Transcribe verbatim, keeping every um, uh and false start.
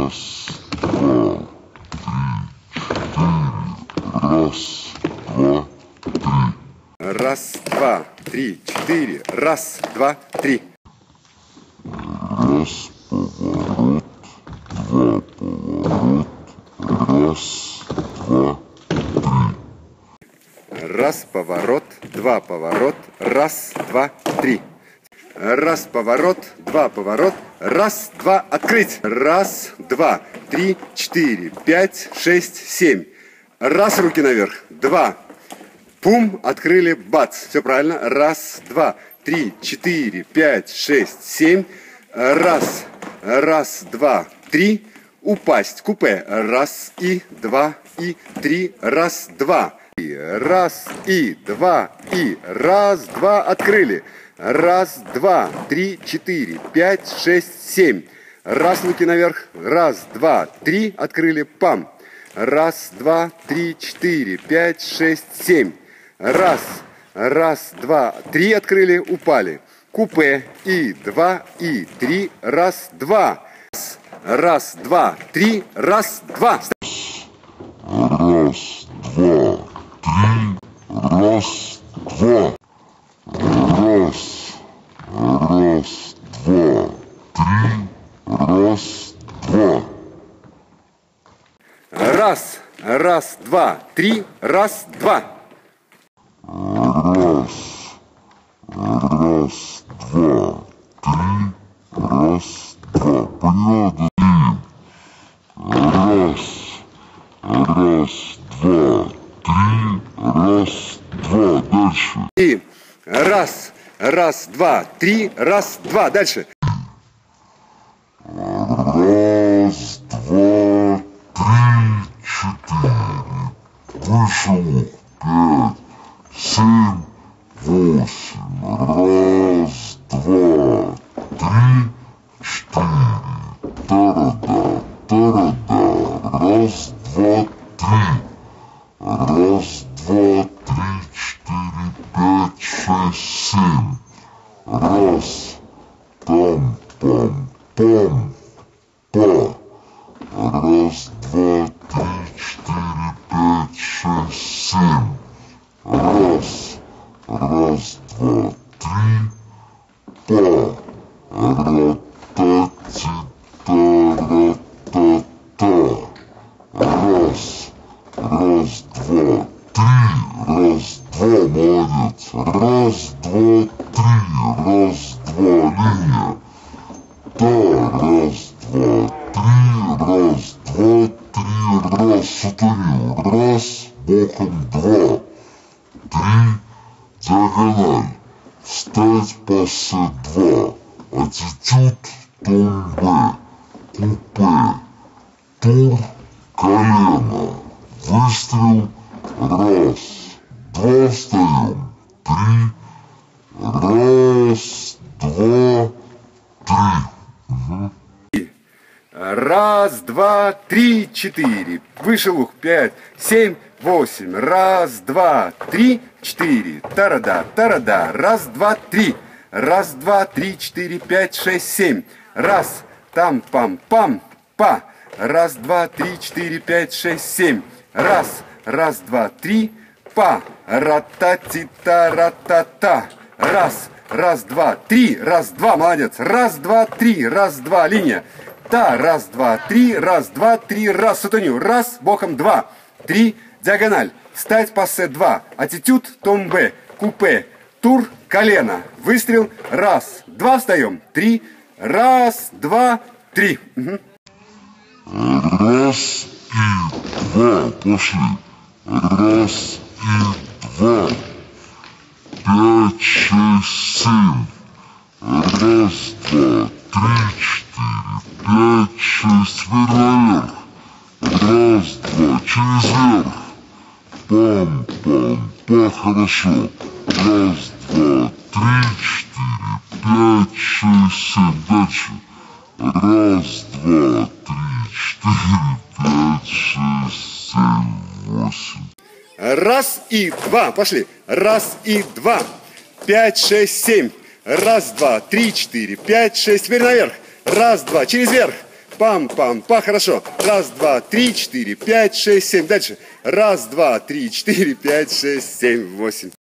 Раз, два, три, четыре. Раз, два, три. Раз, поворот, два, поворот. Раз, два, три. Раз, поворот, два, поворот. Раз, два, три. Раз, поворот, два, поворот. Раз, два, открыть. Раз, два, три, четыре, пять, шесть, семь. Раз, руки наверх. Два. Пум, открыли, бац. Все правильно. Раз, два, три, четыре, пять, шесть, семь. Раз, раз, два, три. Упасть. Купе. Раз и два и три. Раз, два. И раз и два и раз, два. Открыли. Раз, два, три, четыре, пять, шесть, семь. Раз, руки наверх. Раз, два, три. Открыли. Пам. Раз, два, три, четыре, пять, шесть, семь. Раз, раз, два, три. Открыли. Упали. Купе. И два, и три. Раз, два. Раз, два, три. Раз, два. Раз, два, три. Раз, два. Раз, раз, два, три, раз, два. Раз, раз, два, три, раз, два. Раз, раз, два, три, раз, два. Поняла, да? Раз, раз, два, три, раз, два. Дальше. И раз, раз, два, три, раз, два. Дальше. Раз, два, три, четыре. Вышел. Пять, семь, восемь. Раз, два, три, четыре. Та-да-да, та-да-да. Раз, два, три. Раз, два, три, четыре, пять, шесть, семь. Раз, там, пам, пам, па. Раз, два, три, четыре, пять, шесть, семь. Раз, раз, два, три, па. Ра-та-ти-та-ра-та-та. Раз, раз, два, три. Раз, два, молодец. Раз, два, три. Раз, два, линия. Да, раз, два, три. Раз, два, три. Раз, сотворил. Раз, боком, два. Три, диагональ. Встать, пассе, два. Аттитюд, томбе. Купе. Тур, колено. Выстрел. Раз. Два, встаем. Три. Раз, два, три. Угу. Раз, два, три, четыре. Вышел ух. Пять, семь, восемь. Раз, два, три, четыре. Тарада, тарада. Раз, два, три. Раз, два, три, четыре, пять, шесть, семь. Раз, там, пам, пам, па. Раз, два, три, четыре, пять, шесть, семь. Раз, раз, два, три, па. Ра-та-ти-та, ра-та-та. Раз, раз, два, три. Раз, два, молодец. Раз, два, три. Раз, два, линия. Та, раз, два, три. Раз, два, три. Раз, сутеню. Раз, боком, два. Три, диагональ. Встать, пассе, два. Аттитюд, томбе. Купе. Тур, колено. Выстрел. Раз, два, встаем. Три. Раз, два, три. Угу. Раз и два. Пошли. Раз и два. Пять, шесть, семь. Раз, два, три, четыре, пять, шесть. Вверх наверх. Раз, два. Через верх. Пам, пам, па. Хорошо. Раз, два, три, четыре, пять, шесть, семь. Дальше. Раз, два, три, четыре, пять, шесть, семь, восемь. Раз и два. Пошли. Раз и два. Пять, шесть, семь. Раз, два, три, четыре, пять, шесть. Теперь наверх. Раз, два. Через верх. Пам-пам-па. Хорошо. Раз, два, три, четыре, пять, шесть, семь. Дальше. Раз, два, три, четыре, пять, шесть, семь, восемь.